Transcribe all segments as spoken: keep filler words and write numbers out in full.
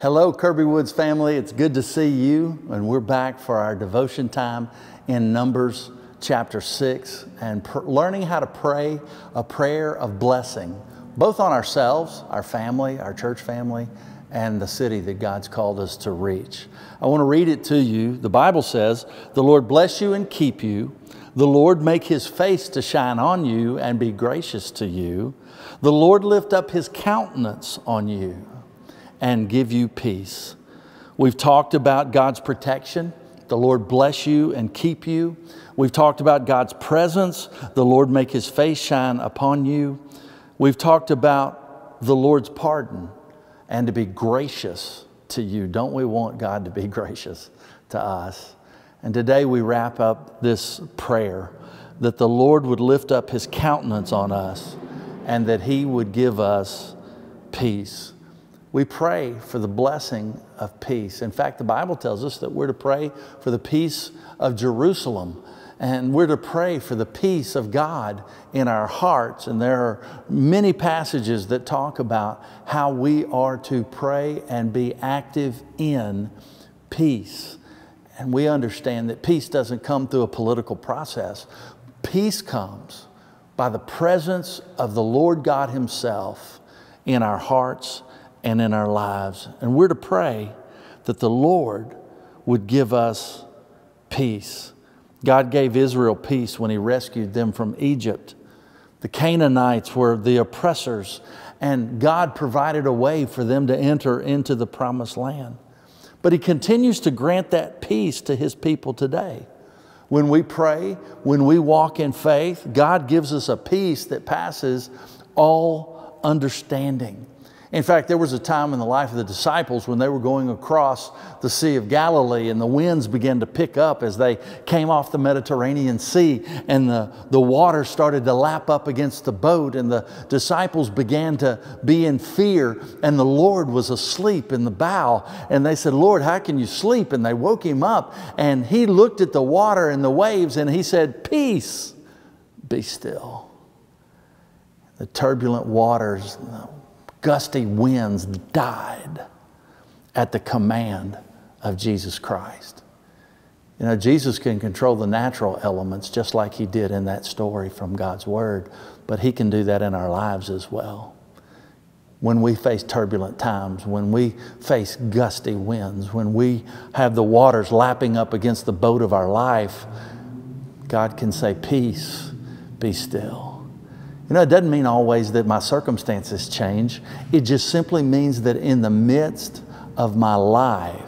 Hello, Kirby Woods family. It's good to see you, and we're back for our devotion time in Numbers chapter six and pr- learning how to pray a prayer of blessing, both on ourselves, our family, our church family, and the city that God's called us to reach. I want to read it to you. The Bible says, "The Lord bless you and keep you. The Lord make His face to shine on you and be gracious to you. The Lord lift up His countenance on you and give you peace." We've talked about God's protection. The Lord bless you and keep you. We've talked about God's presence. The Lord make His face shine upon you. We've talked about the Lord's pardon and to be gracious to you. Don't we want God to be gracious to us? And today we wrap up this prayer that the Lord would lift up His countenance on us and that He would give us peace. We pray for the blessing of peace. In fact, the Bible tells us that we're to pray for the peace of Jerusalem. And we're to pray for the peace of God in our hearts. And there are many passages that talk about how we are to pray and be active in peace. And we understand that peace doesn't come through a political process. Peace comes by the presence of the Lord God Himself in our hearts and in our lives. And we're to pray that the Lord would give us peace. God gave Israel peace when He rescued them from Egypt. The Canaanites were the oppressors, and God provided a way for them to enter into the promised land. But He continues to grant that peace to His people today. When we pray, when we walk in faith, God gives us a peace that passes all understanding. In fact, there was a time in the life of the disciples when they were going across the Sea of Galilee and the winds began to pick up as they came off the Mediterranean Sea, and the, the water started to lap up against the boat, and the disciples began to be in fear, and the Lord was asleep in the bow. And they said, "Lord, how can you sleep?" And they woke Him up, and He looked at the water and the waves and He said, "Peace, be still." The turbulent waters, gusty winds died at the command of Jesus Christ. You know, Jesus can control the natural elements just like He did in that story from God's Word, but He can do that in our lives as well. When we face turbulent times, when we face gusty winds, when we have the waters lapping up against the boat of our life, God can say, "Peace, be still." You know, it doesn't mean always that my circumstances change. It just simply means that in the midst of my life,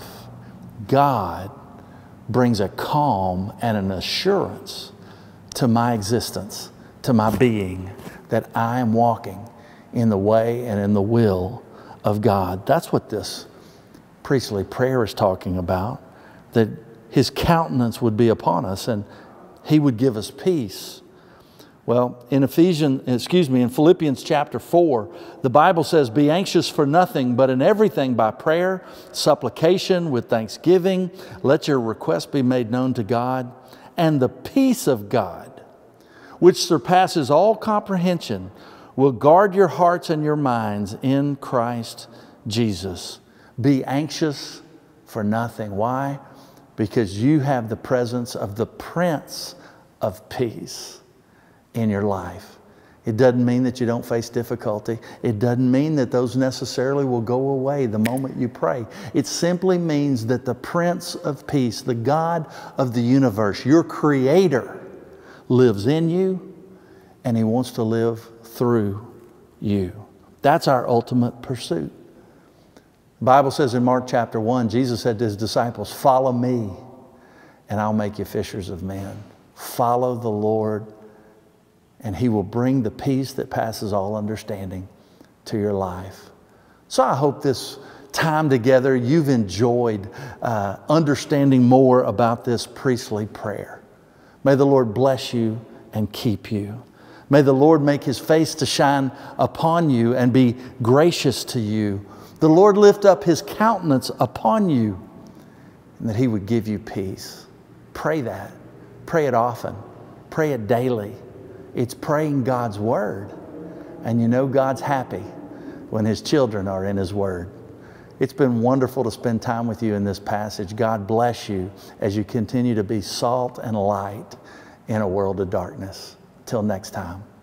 God brings a calm and an assurance to my existence, to my being, that I am walking in the way and in the will of God. That's what this priestly prayer is talking about, that His countenance would be upon us and He would give us peace. Well, in Ephesians, excuse me, in Philippians chapter four, the Bible says, "Be anxious for nothing, but in everything by prayer, supplication, with thanksgiving, let your requests be made known to God, and the peace of God, which surpasses all comprehension, will guard your hearts and your minds in Christ Jesus." Be anxious for nothing. Why? Because you have the presence of the Prince of Peace in your life. It doesn't mean that you don't face difficulty. It doesn't mean that those necessarily will go away the moment you pray. It simply means that the Prince of Peace, the God of the universe, your Creator, lives in you, and He wants to live through you. That's our ultimate pursuit. The Bible says in Mark chapter one, Jesus said to His disciples, "Follow me, and I'll make you fishers of men." Follow the Lord, and He will bring the peace that passes all understanding to your life. So I hope this time together you've enjoyed uh, understanding more about this priestly prayer. May the Lord bless you and keep you. May the Lord make His face to shine upon you and be gracious to you. The Lord lift up His countenance upon you, and that He would give you peace. Pray that. Pray it often. Pray it daily. It's praying God's Word. And you know God's happy when His children are in His Word. It's been wonderful to spend time with you in this passage. God bless you as you continue to be salt and light in a world of darkness. Till next time.